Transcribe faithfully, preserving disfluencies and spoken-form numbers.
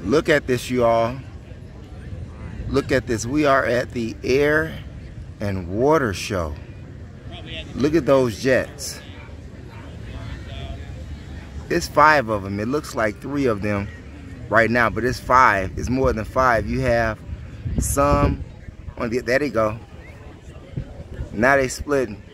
Look at this, you all. Look at this. We are at the Air and Water Show. Look at those jets. It's five of them. It looks like three of them right now, but it's five. It's more than five. You have some on the, there they go. Now they splitting.